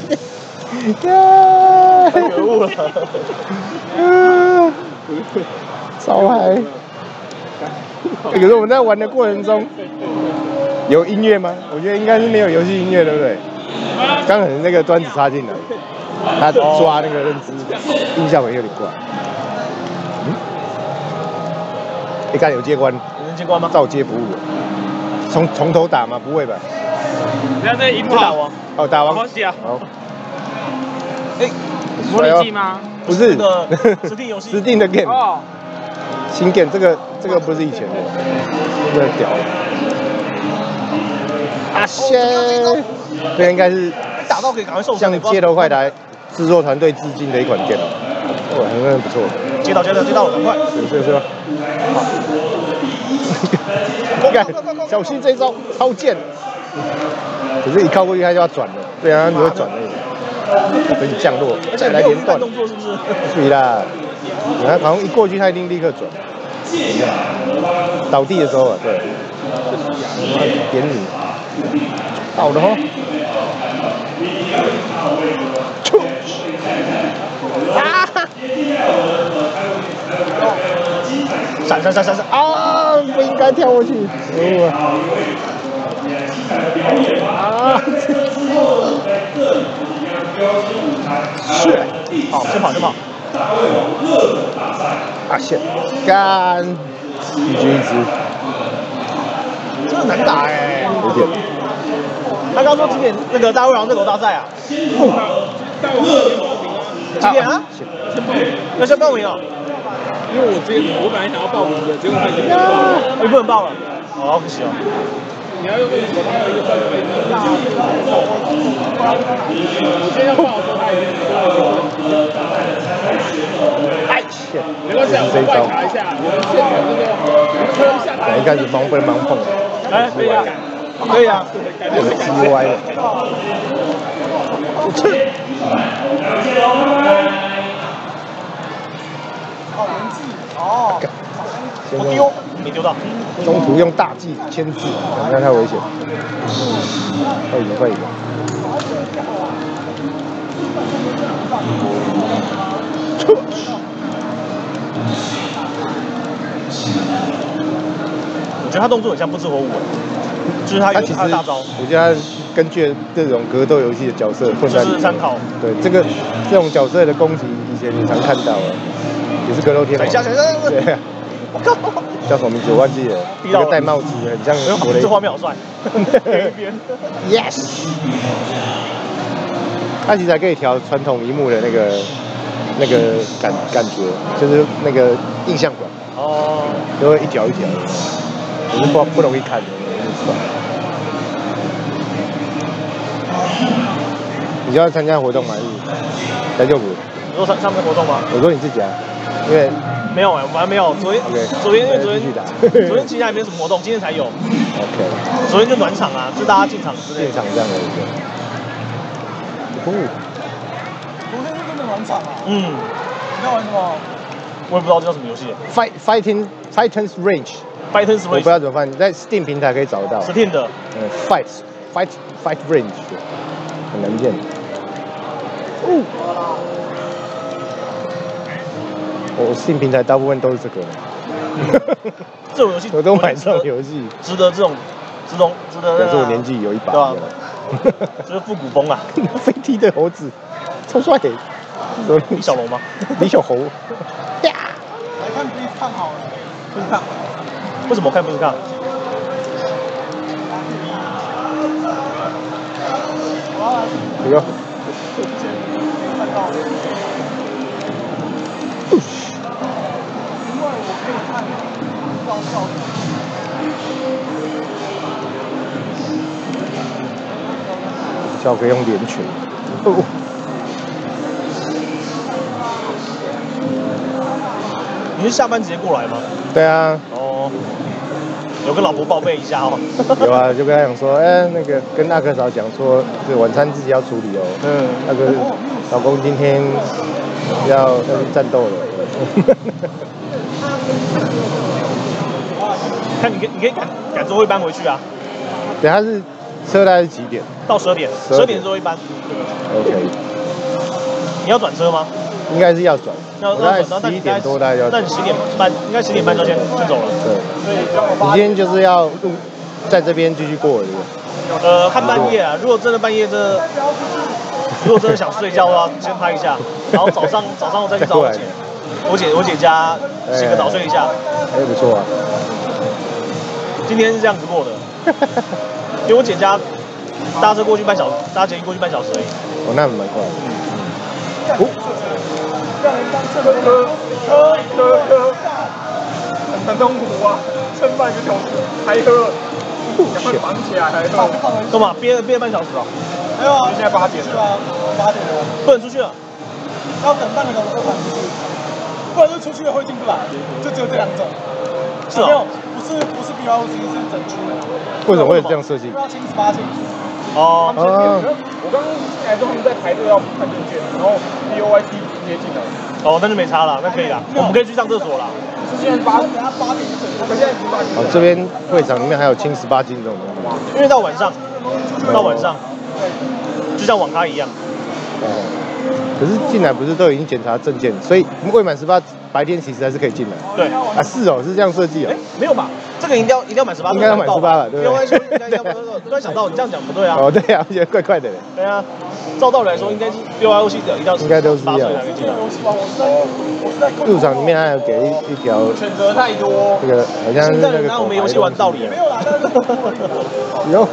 [SPEAKER 4] 太可恶了。
[SPEAKER 1] 超嗨。可是我们在玩的过程中有音乐吗？我觉得应该是没有游戏音乐，对不对？刚可能那个端子插进来，他抓那个认知音效可能有点怪。你看有接关？
[SPEAKER 4] 有接关吗？
[SPEAKER 1] 照接不误。从头打吗？不会吧？
[SPEAKER 2] 不要再赢跑王。
[SPEAKER 1] 哦，打王。
[SPEAKER 2] 好喜啊！
[SPEAKER 1] 好。
[SPEAKER 2] 哎，模拟器吗？
[SPEAKER 1] 不是。
[SPEAKER 4] 那个Steam游戏。
[SPEAKER 1] Steam的 game。
[SPEAKER 2] 哦。
[SPEAKER 1] 新 game 这个不是以前的，这个屌。啊切！这应该是
[SPEAKER 4] 打到可以赶快受
[SPEAKER 1] 向街头快打制作团队致敬的一款电脑，很不错。
[SPEAKER 4] 接到，赶快！
[SPEAKER 1] 是。看，小心这一招超贱。可是一靠过去它就要转了，对啊，你会转那个，等你降落，再来连段
[SPEAKER 4] 动作是不是？
[SPEAKER 1] 对啦，你看好像一过去它一定立刻转。倒地的时候啊，对，点你。到了哈！闪！啊！不应该跳过去，可恶啊！
[SPEAKER 4] 啊！是，好，先跑先跑。
[SPEAKER 1] 啊线，干，一局一支，
[SPEAKER 4] 这个难打哎。
[SPEAKER 1] 有点。
[SPEAKER 4] 他刚说几点那个大胃王热狗大赛啊？几点啊？要先报名哦。
[SPEAKER 2] 因为我本来想要报名的，结果他已经报了，
[SPEAKER 4] 你不能报了，好可惜哦。
[SPEAKER 2] 你要用什么？还有一个专门我今天要报的时候，他已经
[SPEAKER 1] 哎，
[SPEAKER 2] 没关系啊，我们外卡一下，我们现场那个车一下台。
[SPEAKER 1] 一开始盲不能盲碰，
[SPEAKER 4] 哎，可以啊，可以啊，
[SPEAKER 1] 鸡歪了。
[SPEAKER 4] 哦，我丢，没丢到。
[SPEAKER 1] 中途用大技牵制，那太危险。快赢快赢！
[SPEAKER 4] 我觉得他动作很像不知火舞，就是他有他的大招。
[SPEAKER 1] 我觉得他根据这种格斗游戏的角色混在里面，
[SPEAKER 4] 就是参考。
[SPEAKER 1] 对这种角色的攻击，以前你常看到啊，也是格斗天王。对啊。
[SPEAKER 4] 我靠！
[SPEAKER 1] 叫什么名字我忘记了，一个戴帽子很像我的。
[SPEAKER 4] 这画面好帅。
[SPEAKER 1] Yes。他其实还可以调传统荧幕的那个感觉，就是那个印象馆。哦。都会一条一条的，可是不容易看的，你就要参加活动吗？来就补。
[SPEAKER 4] 你说上面活动吗？
[SPEAKER 1] 我说你自己啊，因为。
[SPEAKER 4] 没有哎，我还没有。昨天因为昨天其实还没什么活动，今天才有。
[SPEAKER 1] OK。
[SPEAKER 4] 昨天就暖场啊，就大家进场之类的。
[SPEAKER 1] 进场这样的一个。
[SPEAKER 3] 昨天是真的暖场啊。
[SPEAKER 4] 嗯。
[SPEAKER 3] 你在玩什么？
[SPEAKER 4] 我也不知道这叫什么游戏。
[SPEAKER 1] Titans Range。我不知道怎么翻，在 Steam 平台可以找得到。
[SPEAKER 4] Steam 的。
[SPEAKER 1] Fight Range， 很难见。我Steam平台大部分都是这个。
[SPEAKER 4] 这种游戏
[SPEAKER 1] 我都买这种游戏，
[SPEAKER 4] 值得。可
[SPEAKER 1] 是我年纪有一把。
[SPEAKER 4] 对啊。就是复古风啊。
[SPEAKER 1] 飞踢的猴子，超帅。
[SPEAKER 4] 李小龙吗？
[SPEAKER 1] 李小猴。呀。
[SPEAKER 3] 来看不是看好了，不是看。
[SPEAKER 4] 为什么看不是看？
[SPEAKER 1] 这个。
[SPEAKER 3] 看到。因为我可以看高效的。
[SPEAKER 1] 效可以用连拳。
[SPEAKER 4] 你是下班直接过来吗？
[SPEAKER 1] 对啊。
[SPEAKER 4] 哦。有跟老婆报备一下哦。
[SPEAKER 1] 有啊，就跟他讲说，那个跟阿克嫂讲说，这晚餐自己要处理哦。那个老公今天要去战斗了。
[SPEAKER 4] 看你可以赶最后一班回去啊。
[SPEAKER 1] 对，他是车大概是几点？
[SPEAKER 4] 到12点，12点最后一班。
[SPEAKER 1] OK。你
[SPEAKER 4] 要转车吗？
[SPEAKER 1] 应该是要转。
[SPEAKER 4] 要
[SPEAKER 1] 转到11点多大概要。
[SPEAKER 4] 那你10点半，应该10点半就先走了。
[SPEAKER 1] 对。你今天就是要在这边继续过对不
[SPEAKER 4] 对？看半夜啊，如果真的半夜如果真的想睡觉的话，先拍一下，然后早上我再去找我姐家洗个澡睡一下。
[SPEAKER 1] 不错啊。
[SPEAKER 4] 今天是这样子过的，因为我姐家搭车过去半小时，搭捷运过去半小时而已。
[SPEAKER 1] 哦，那蛮快的。
[SPEAKER 3] 很痛苦啊，撑半个小时还喝，赶快绑起来还喝。
[SPEAKER 4] 干嘛？憋半小时啊？
[SPEAKER 3] 没有啊，现在8点了。8点了，
[SPEAKER 4] 不能出去了，
[SPEAKER 3] 要等半个小时才出去，不然就出去了会进不来，就只有这2种。
[SPEAKER 4] 是啊。
[SPEAKER 3] 没有，不是 BYOC，是整区的。
[SPEAKER 1] 为什么会这样设计？
[SPEAKER 3] 要清18禁。
[SPEAKER 2] 哦。我刚刚来之后他们在排队要看证件，然后 BYOC 直接进来。
[SPEAKER 4] 哦，那就没差了，那可以了，我们可以去上厕所了。
[SPEAKER 3] 现在8点整，我们现在已经8点。
[SPEAKER 1] 哦，这边会场里面还有清18禁这种东西。
[SPEAKER 4] 因为到晚上，就像网咖一样。
[SPEAKER 1] 可是进来不是都已经检查证件，所以未满18白天其实还是可以进来。
[SPEAKER 4] 对
[SPEAKER 1] 啊，是哦，是这样设计哦。
[SPEAKER 4] 没有吧？这个一定要满18，
[SPEAKER 1] 应该要满18了，对不对？
[SPEAKER 4] 突然想到，你这样讲不对啊。
[SPEAKER 1] 哦，对啊，我觉得怪怪的嘞。
[SPEAKER 4] 对啊，照道理来说，应该是 BYOC 的，
[SPEAKER 1] 应该都是一样。入场里面还有给一条
[SPEAKER 3] 选择太多，
[SPEAKER 1] 这个好像是那个
[SPEAKER 4] 拿我们游戏玩道理。
[SPEAKER 3] 没有啦，但是
[SPEAKER 1] 有。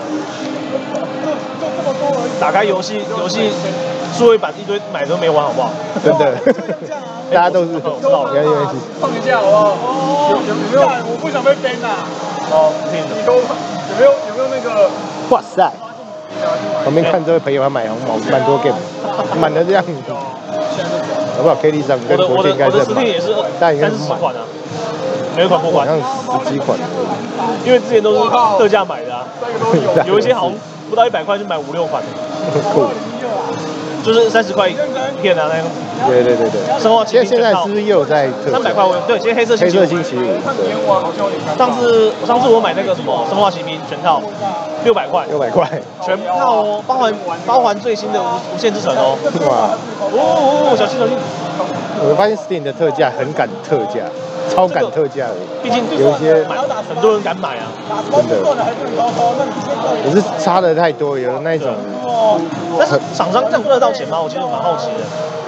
[SPEAKER 4] 打开游戏数位版一堆买都没玩，好不好？
[SPEAKER 1] 真的，大家都是。
[SPEAKER 3] 放一下好不好？有没有？我不想被 ban 呐。
[SPEAKER 4] 哦，
[SPEAKER 3] 你都有没有那个？
[SPEAKER 1] 哇塞！旁边看这位朋友他买蛮多 game， 满的这样子。好不好 ？K D 上跟国际应该是
[SPEAKER 4] 蛮，也是30款啊，每款破款，
[SPEAKER 1] 好像10几款。
[SPEAKER 4] 因为之前都是特价买的啊，有一些好像不到100块就买5、6款。就是30块一片啊那样子。对。生化奇兵
[SPEAKER 1] 现在是不是又有在
[SPEAKER 4] 300块？对，现在黑色星期五。上次我买那个什么生化奇兵全套，600块。
[SPEAKER 1] 600块。
[SPEAKER 4] 全套哦，包含最新的无限之城哦。
[SPEAKER 1] 哇！
[SPEAKER 4] 小心！
[SPEAKER 1] 我发现 Steam 的特价很赶特价，超赶特价的。
[SPEAKER 4] 毕竟
[SPEAKER 1] 有一些
[SPEAKER 4] 很多人敢买啊。
[SPEAKER 1] 真的。可是差的太多，有那一种。
[SPEAKER 4] 但是厂商这样赚得到钱吗？我其实蛮好奇的。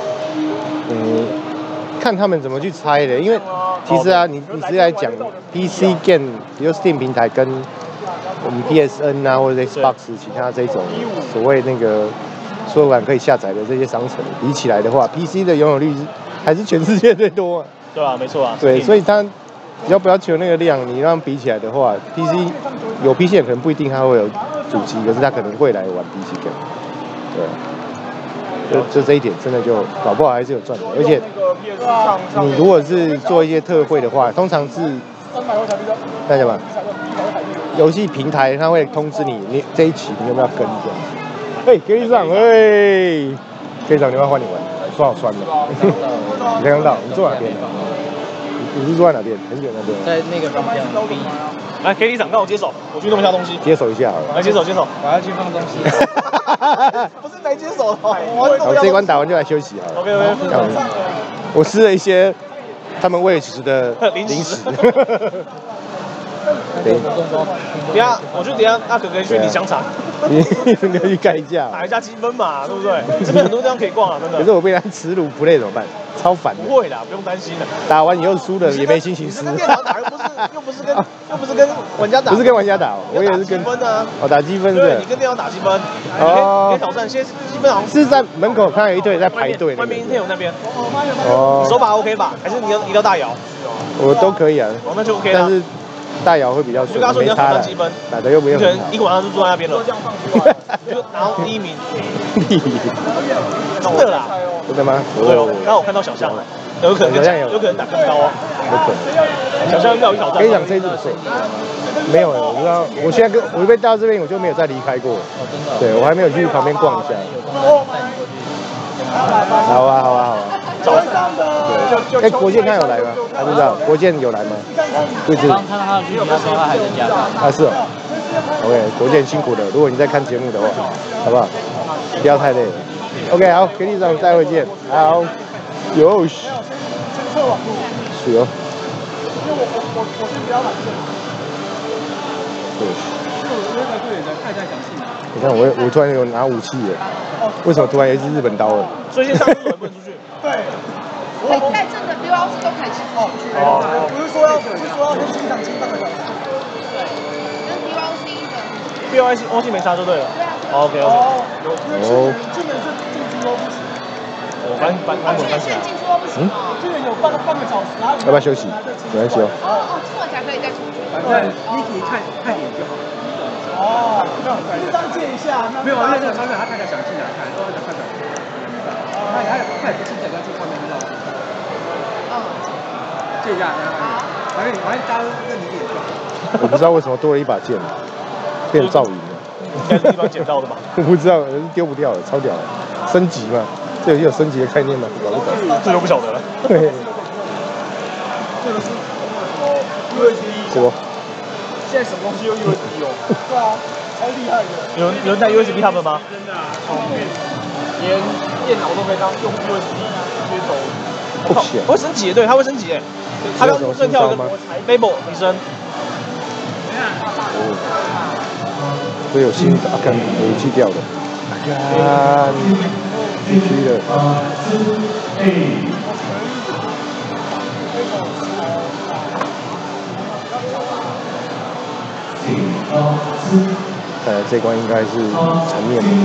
[SPEAKER 1] 看他们怎么去拆的，因为其实啊，你直接来讲 PC game， 比如 Steam 平台跟我们 PSN 啊或者 Xbox 其他这种所谓那个所有版可以下载的这些商城比起来的话 ，PC 的拥有率还是全世界最多啊。
[SPEAKER 4] 对啊，没错啊。
[SPEAKER 1] 对，所以它只要不要求那个量，你让比起来的话 ，PC 有 PC 可能不一定它会有主机，可是它可能会来玩 PC game。对，就这一点真的就搞不好还是有赚的，而且你如果是做一些特惠的话，通常是那什么游戏平台它会通知你这一期你有没有跟这样。哎，给你上，哎，可以上，你要换你玩，手好酸的。你刚刚到，你坐哪边？你是坐在哪边？很远那边。
[SPEAKER 2] 在那个方向。
[SPEAKER 4] 来 ，K D 场，让我接手，我去弄一下东西。
[SPEAKER 1] 接手一下好了。
[SPEAKER 4] 来，接手。
[SPEAKER 2] 我要去放东西。
[SPEAKER 4] 不是没接手的，好，
[SPEAKER 1] 这一关打完就来休息好了。
[SPEAKER 4] OK。
[SPEAKER 1] 我吃了一些他们喂食的零食。
[SPEAKER 4] 等一下，我就等一下，那可去你香肠。
[SPEAKER 1] 你去盖一下，
[SPEAKER 4] 打一下积分嘛，对不对？这边很多地方可以逛啊，真的。
[SPEAKER 1] 可是我被他耻辱不累怎么办？超烦的。
[SPEAKER 4] 不会啦，不用担心的。
[SPEAKER 1] 打完以后输了也没心情吃。
[SPEAKER 4] 跟电脑打又不是跟玩家打。
[SPEAKER 1] 不是跟玩家打，我也是跟。
[SPEAKER 4] 积分啊。
[SPEAKER 1] 哦，打积分是。
[SPEAKER 4] 对，你跟电脑打积分。哦。你可以挑战，现在基本上
[SPEAKER 1] 是在门口看到有一队在排队。
[SPEAKER 4] 外面 Intel 那边。
[SPEAKER 1] 哦。
[SPEAKER 4] 你手把 OK 吧？还是你要大摇？
[SPEAKER 1] 我都可以啊。
[SPEAKER 4] 哦，那就 OK 了。
[SPEAKER 1] 但是大摇会比较顺，没差的。打的又没有。
[SPEAKER 4] 可能一个晚上就坐在那边了。就拿到第1名。真的啦？
[SPEAKER 1] 真的吗？
[SPEAKER 4] 对哦。刚好我看到小象了，有可能打更高哦。
[SPEAKER 1] 有可能。
[SPEAKER 4] 小象应该有挑战。
[SPEAKER 1] 可以讲这一次不错。没有，我不知道。我现在我被带到这边，我就没有再离开过。哦，真的。对，我还没有去旁边逛一下。好啊。对。哎，国健他有来吗？还不知道。国健有来吗？对。
[SPEAKER 2] 刚看到他有去其他说他还在家。
[SPEAKER 1] 啊，是哦。OK， 国健辛苦了。如果你在看节目的话，好不好？不要太累了。OK， 好，给你长，待会见。好，有。是哦。因为我是比较懒的。对。因为那个队员太详细了。你看我突然有拿武器了。为什么突然有一支日本刀了？
[SPEAKER 4] 最近上日本不能出去。
[SPEAKER 3] 对。
[SPEAKER 5] 带证的 BYOC 都可以进去。
[SPEAKER 3] 不是说要先进场进半个小时。
[SPEAKER 5] 跟 BYOC 的。
[SPEAKER 4] BYOC 没差就对了。
[SPEAKER 5] 对啊。
[SPEAKER 4] OK。
[SPEAKER 3] 今年是进猪肉不行。
[SPEAKER 4] 我翻起来。
[SPEAKER 5] 进猪肉不行。
[SPEAKER 3] 今年有半个小时，然后
[SPEAKER 1] 要不要休息？没关系哦。
[SPEAKER 5] 出完才可以再出去。
[SPEAKER 3] 反正Niki看脸就好。哦，就这样借一下。没有，那个厂长他太太想进来看，都想看看。他也不是整个去上面那种。借一下，反正加入那你点就好。
[SPEAKER 1] 我不知道为什么多了一把剑，变噪音了。
[SPEAKER 4] 应该是地方捡到的吧？
[SPEAKER 1] 我不知道，丢不掉了，超屌的。升级嘛，这游戏有升级的概念吗？搞不懂。
[SPEAKER 4] 这就不晓得了。
[SPEAKER 1] 对。
[SPEAKER 3] 这个是USB。
[SPEAKER 1] 国。
[SPEAKER 3] 现在什么东西都 USB 哦。对啊，超厉害的。
[SPEAKER 4] 有人带 USB hub 吗？
[SPEAKER 3] 真的啊，连
[SPEAKER 4] 电脑都可以当用 USB 接头。
[SPEAKER 1] 不行，
[SPEAKER 4] 会升级，对，它会升级，它刚正跳一个 Babel 提升。
[SPEAKER 1] 会有新的啊，看武器掉的，啊，必须的。这关应该是层面的。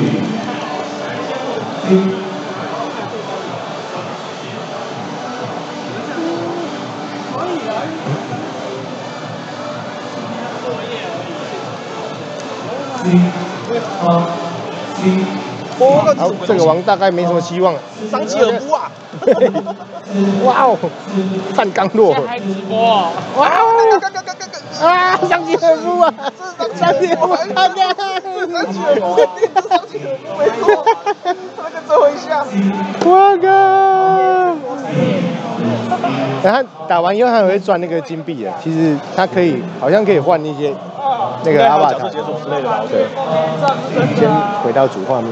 [SPEAKER 1] 好，这个王大概没什么希望。
[SPEAKER 4] 桑吉尔夫啊！
[SPEAKER 1] 哇哦，范刚洛。
[SPEAKER 2] 开直播。
[SPEAKER 1] 哇哦！啊，桑吉尔夫啊！桑吉尔夫，桑吉尔夫，
[SPEAKER 4] 桑吉尔夫没错，那个最后一下。
[SPEAKER 1] 我靠！然后打完以后还会赚那个金币的，其实它可以，好像可以换一些那个阿瓦塔
[SPEAKER 4] 解锁之类的吧？
[SPEAKER 1] 对。先回到主画面。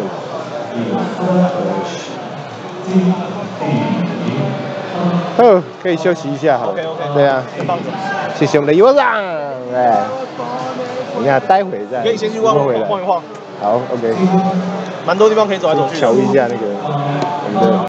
[SPEAKER 1] 哦，可以休息一下好了。对啊，谢谢我们的优长，哎，等一下待会再。
[SPEAKER 4] 可以先去晃一晃。
[SPEAKER 1] 好 ，OK。
[SPEAKER 4] 蛮多地方可以走来走去。
[SPEAKER 1] 瞧一下那个我们的。